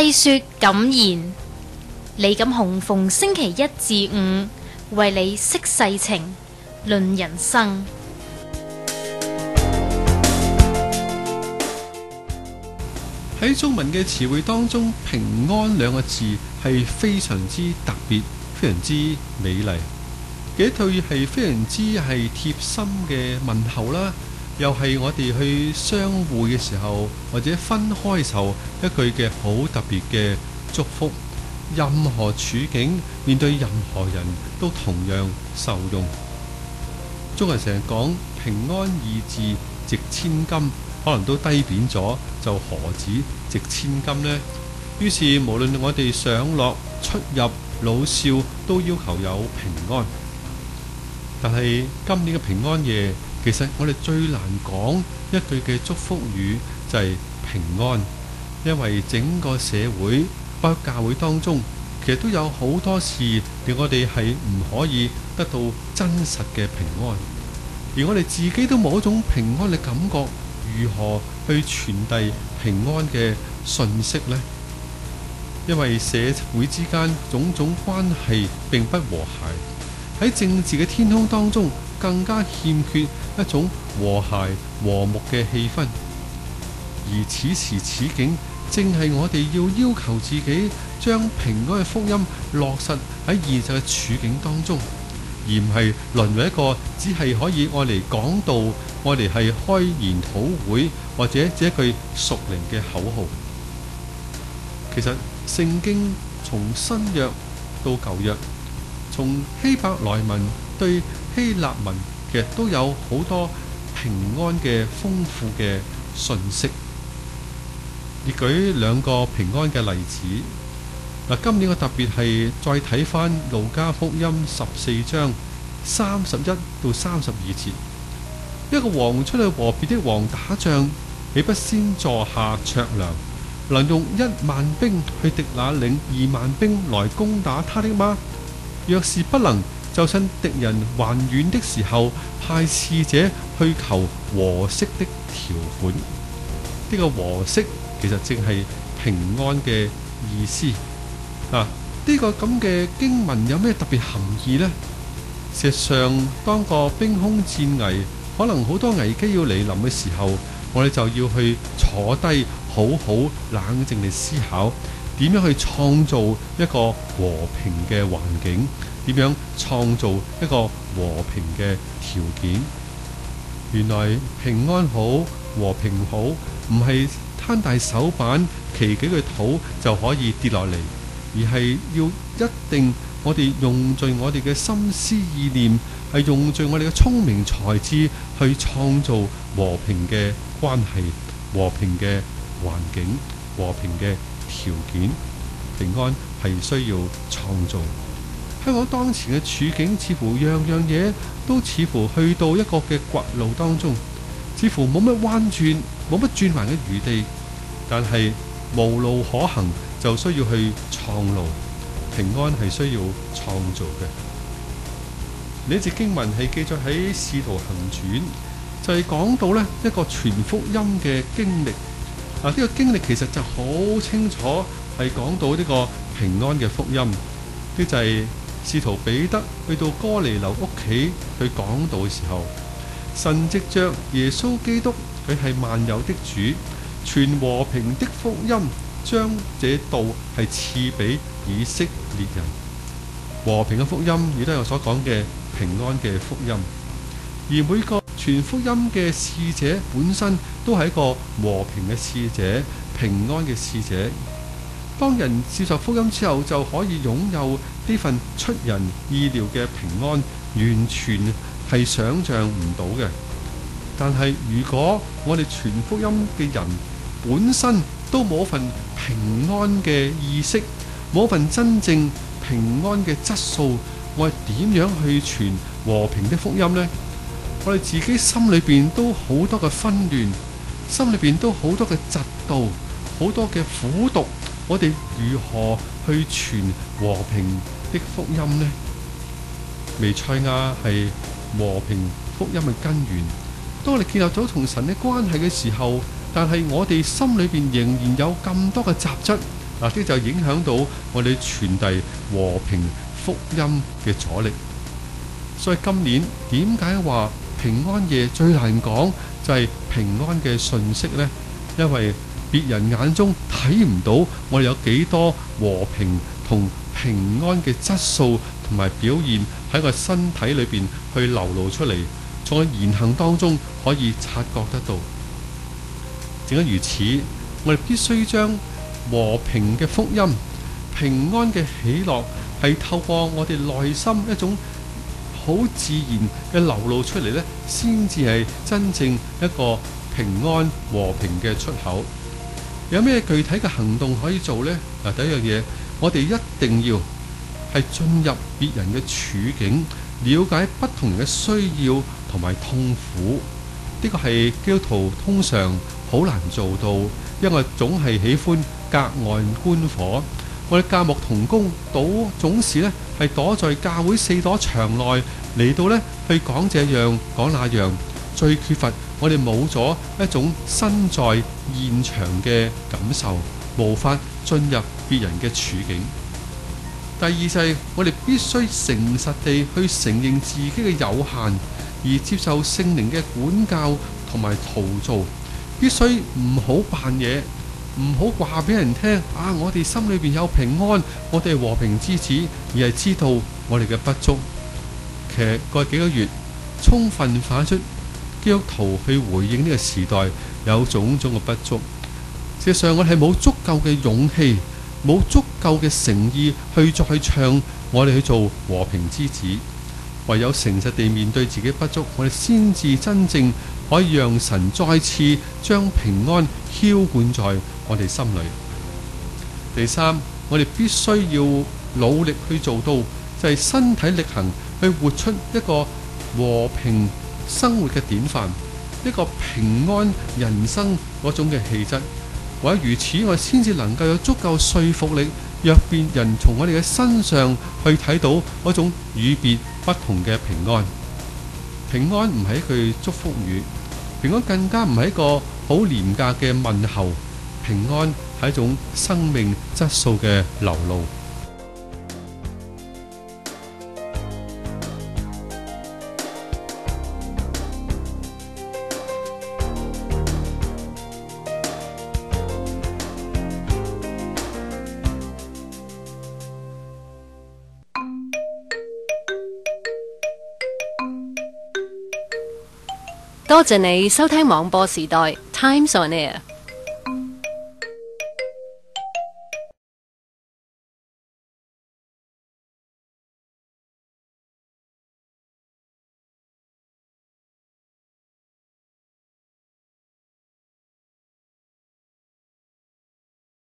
細說感言，李錦雄逢星期一至五為你釋世情，論人生。 喺中文嘅詞彙當中，平安兩個字係非常之特別，非常之美麗嘅一句，係非常之係貼心嘅問候啦，又係我哋去相會嘅時候或者分開嘅時候一句嘅好特別嘅祝福。任何處境面對任何人都同樣受用。中國人成日講平安二字值千金，可能都低貶咗，就何止值千金呢？於是無論我哋上落出入老少都要求有平安。但係今年嘅平安夜，其實我哋最難講一句嘅祝福語就係平安，因為整個社會包括教會當中，其實都有好多事令我哋係唔可以得到真實嘅平安，而我哋自己都冇一種平安嘅感覺，如何去傳遞平安嘅訊息呢？因為社會之間種種關係並不和諧，喺政治嘅天空當中更加欠缺一種和諧和睦嘅氣氛，而此時此景正係我哋要求自己將平安嘅福音落實喺現實嘅處境當中，而唔係淪為一個只係可以愛嚟講道、愛嚟係開研討會或者只一句屬靈嘅口號。其實聖經從新約到舊約，從希伯來文對希臘文，其實都有好多平安嘅豐富嘅信息。列舉兩個平安嘅例子。今年我特別係再睇翻路加福音14章31到32節。一個王出去和別的王打仗，豈不先坐下酌量，能用10000兵去敵那領20000兵來攻打他的嗎？若是不能，就趁敵人還遠的時候，派使者去求和息的條款。呢個和息其實正係平安嘅意思。呢個咁嘅經文有咩特別含義呢？事實上，當個兵凶戰危，可能好多危機要嚟臨嘅時候，我哋就要去坐低，好好冷靜地思考，點樣去創造一個和平嘅環境，點樣創造一個和平嘅條件。原來平安好，和平好，唔係攤大手板，祈幾句禱就可以跌落嚟，而係要一定我哋用盡我哋嘅心思意念，係用盡我哋嘅聰明才智去創造和平嘅關係、和平嘅環境、和平嘅條件。平安係需要創造。香港當前嘅處境似乎樣樣嘢都似乎去到一個嘅掘路當中，似乎冇乜彎轉，冇乜轉彎嘅餘地，但係無路可行，就需要去創路。平安係需要創造嘅。呢節經文係記載喺《使徒行傳》，就係講到呢一個傳福音嘅經歷。呢個經歷其實就好清楚係講到呢個平安嘅福音。呢就係使徒彼得去到哥尼流屋企去講道嘅時候，神藉着耶穌基督，佢係萬有的主，傳和平的福音，將這道係賜俾以色列人。和平嘅福音亦都有所講嘅平安嘅福音，而每個傳福音嘅使者本身都係一個和平嘅使者、平安嘅使者。當人接受福音之後，就可以擁有呢份出人意料嘅平安，完全係想象唔到嘅。但係如果我哋傳福音嘅人本身都冇份平安嘅意識，冇份真正平安嘅質素，我哋點樣去傳和平的福音呢？我哋自己心裏邊都好多嘅紛亂，心裏邊都好多嘅嫉妒，好多嘅苦毒，我哋如何去傳和平的福音呢？彌賽亞係和平福音嘅根源。當我哋建立咗同神嘅關係嘅時候，但係我哋心裏邊仍然有咁多嘅雜質， 呢就影響到我哋傳遞和平福音嘅阻力。所以今年點解話平安夜最難講就係平安嘅訊息呢？因為別人眼中睇唔到我哋有幾多和平同平安嘅質素同埋表現喺個身體裏邊去流露出嚟，從我言行當中可以察覺得到。正因如此，我哋必須將和平嘅福音、平安嘅喜樂係透過我哋內心一種好自然嘅流露出嚟呢，先至係真正一個平安和平嘅出口。有咩具體嘅行動可以做呢？第一樣嘢，我哋一定要係進入別人嘅處境，了解不同人嘅需要同埋痛苦。呢個係基督徒通常好難做到，因為總係喜歡隔岸觀火。我哋教牧同工總是呢係躲在教會四朵牆內嚟到呢去講這樣講那樣，最缺乏我哋冇咗一種身在現場嘅感受，無法進入別人嘅處境。第二就係我哋必須誠實地去承認自己嘅有限，而接受聖靈嘅管教同埋陶造。必須唔好扮嘢，唔好話俾人聽我哋心裏邊有平安，我哋係和平之子，而係知道我哋嘅不足。其實過去幾個月充分反出基督徒去回應呢個時代有種種嘅不足。事實上我哋係冇足夠嘅勇氣，冇足夠嘅誠意去再唱我哋去做和平之子。唯有誠實地面對自己不足，我哋先至真正可以讓神再次將平安澆灌在我哋心裏。第三，我哋必須要努力去做到，就係身體力行去活出一個和平生活嘅典範，一個平安人生嗰種嘅氣質。唯有如此，我哋先至能夠有足夠說服力，讓別人從我哋嘅身上去睇到嗰種與別不同嘅平安。平安唔係一句祝福語，平安更加唔係一個好廉價嘅問候，平安係一種生命質素嘅流露。 多謝你收聽網播時代 Times on Air。